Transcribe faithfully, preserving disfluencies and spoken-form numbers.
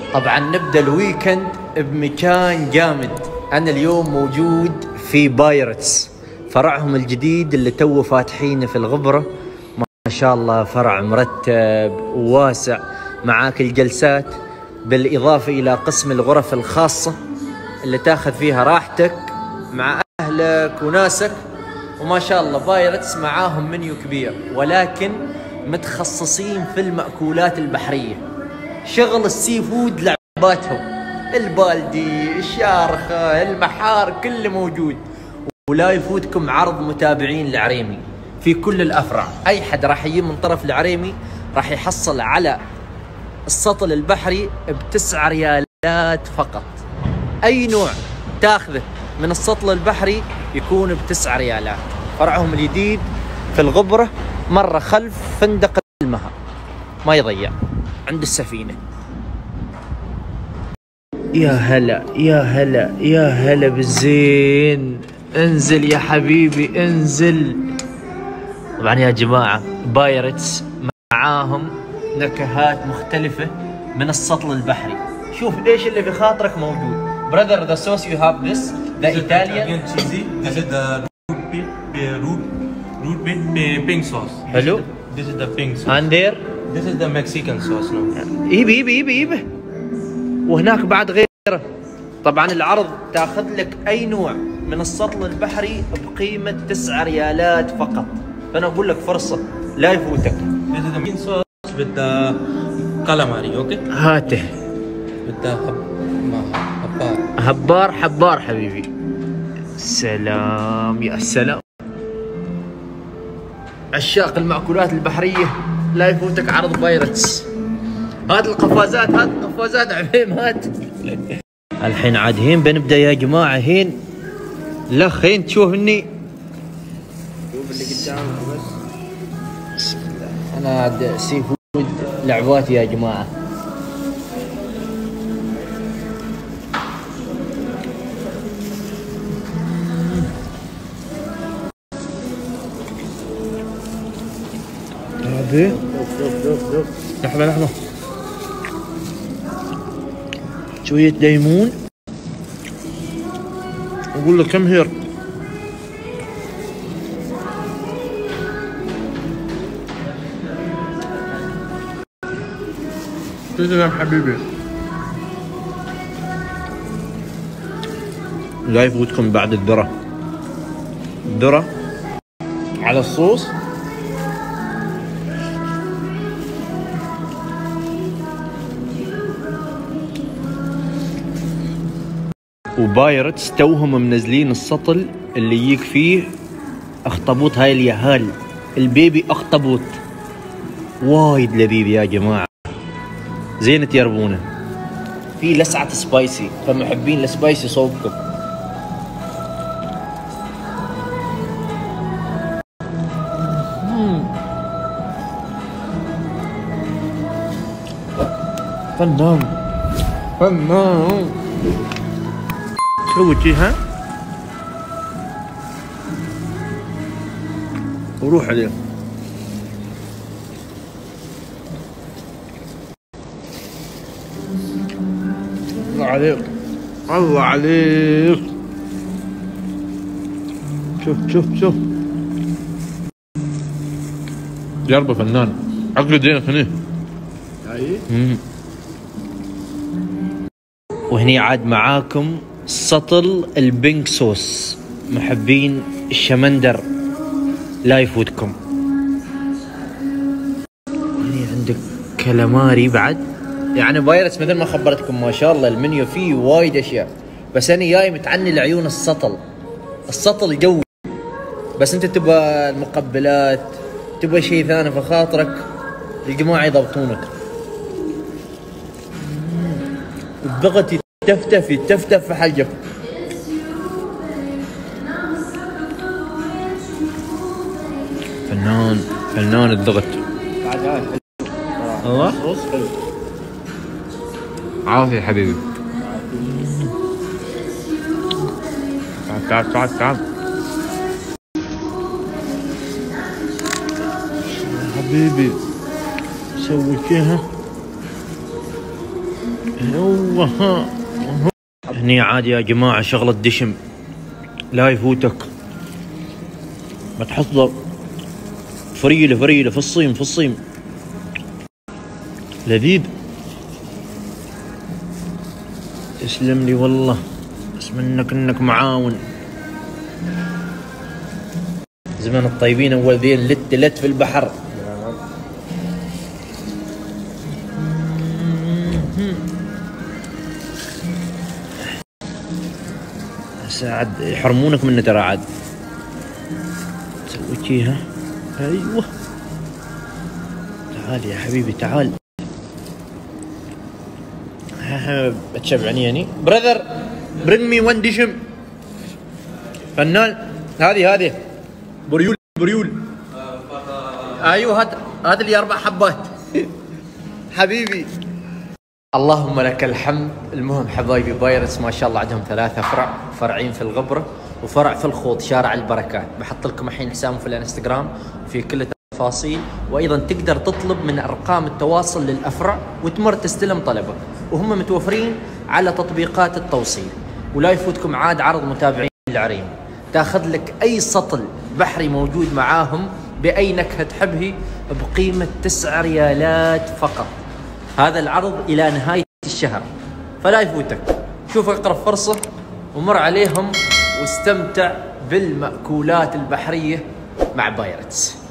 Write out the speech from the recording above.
طبعا نبدأ الويكند بمكان جامد. أنا اليوم موجود في بايرتس، فرعهم الجديد اللي تو فاتحينه في الغبرة. ما شاء الله فرع مرتب وواسع، معاك الجلسات بالإضافة إلى قسم الغرف الخاصة اللي تاخذ فيها راحتك مع أهلك وناسك. وما شاء الله بايرتس معاهم منيو كبير، ولكن متخصصين في المأكولات البحرية. شغل السي فود لعباتهم، البالدي، الشارخة، المحار، كله موجود. ولا يفوتكم عرض متابعين العريمي في كل الأفرع. أي حد راح يجي من طرف العريمي راح يحصل على السطل البحري بتسعة ريالات فقط. أي نوع تاخذه من السطل البحري يكون بتسعة ريالات. فرعهم الجديد في الغبرة، مرة خلف فندق المها، ما يضيع، عند السفينة. يا هلا يا هلا يا هلا بالزين. انزل يا حبيبي انزل. طبعا يا جماعة بايرتس معاهم نكهات مختلفة من السطل البحري. شوف ايش اللي في خاطرك موجود. Brother, the sauce you have this, the Italian. Again cheesy. This is the root beer, root root beer pink sauce. Hello. This is the pink sauce. And there? This is the Mexican sauce now. ايبه ايبه ايبه ايبه. وهناك بعد غيره. طبعا العرض تاخذ لك اي نوع من السطل البحري بقيمة تسعة ريالات فقط. فانا اقول لك فرصة لا يفوتك. This is the pink sauce with the calamari, okay? هاته. With the habbar. هبار حبار حبيبي. سلام يا سلام. عشاق المأكولات البحرية لا يفوتك عرض بايرتس. هات القفازات، هات القفازات عميم، هات. الحين عاد هين بنبدأ يا جماعة. هين لخ هين تشوفني. شوف اللي قدامك بس. بسم الله. أنا عاد سي فود لعباتي يا جماعة. هذه لحظة لحظة. شوية ليمون. أقول لك كم هير. تسلم حبيبي. لا يفوتكم بعد الذرة. الذرة على الصوص. وبايرتس توهم منزلين السطل اللي يجيك فيه اخطبوط. هاي اليهال البيبي اخطبوط وايد لذيذ يا جماعة، زين تيربونه. في لسعة سبايسي، فمحبين السبايسي صوبكم. فنان فنان. سوي جيها وروح عليه. الله عليك الله عليك. شوف شوف شوف. جربه فنان. عقل زينك هني. اي. وهني عاد معاكم سطل البينك صوص. محبين الشمندر لا يفوتكم. هني عندك كالاماري بعد. يعني بايرتس مثل ما خبرتكم ما شاء الله المنيو فيه وايد اشياء، بس انا جاي متعني لعيون السطل. السطل جوي، بس انت تبغى المقبلات، تبغى شيء ثاني في خاطرك، الجماعة يضبطونك. الضغط يتفتف يتفتف في حلقك. فنان فنان الضغط. الله عافية حبيبي. تعال تعال تعال تعال حبيبي. سوي فيها هو هني عادي يا جماعة شغلة دشم لا يفوتك، ما تحصل فريلة فريلة في الصيم في الصيم لذيذ. تسلم لي والله، بس منك انك معاون. زمان الطيبين اول ذي لت لت في البحر. ساعد يحرمونك منه ترى عاد. سوي شيها. ايوه تعال يا حبيبي تعال. بتشبعني يعني براذر برينج مي وان ديشم. فنان هذه هذه بريول بريول. ايوه هات هات لي اربع حبات حبيبي. اللهم لك الحمد. المهم حبايبي بايرتس ما شاء الله عندهم ثلاثة فرع، فرعين في الغبرة وفرع في الخوض شارع البركات. بحط لكم الحين حسابهم في الانستغرام وفي كل التفاصيل، وايضا تقدر تطلب من ارقام التواصل للافرع وتمر تستلم طلبك، وهم متوفرين على تطبيقات التوصيل. ولا يفوتكم عاد عرض متابعين العريم، تاخذ لك اي سطل بحري موجود معاهم باي نكهة تحبه بقيمة تسعة ريالات فقط. هذا العرض الى نهاية الشهر فلا يفوتك. شوف اقرب فرصة ومر عليهم واستمتع بالمأكولات البحرية مع بايرتس.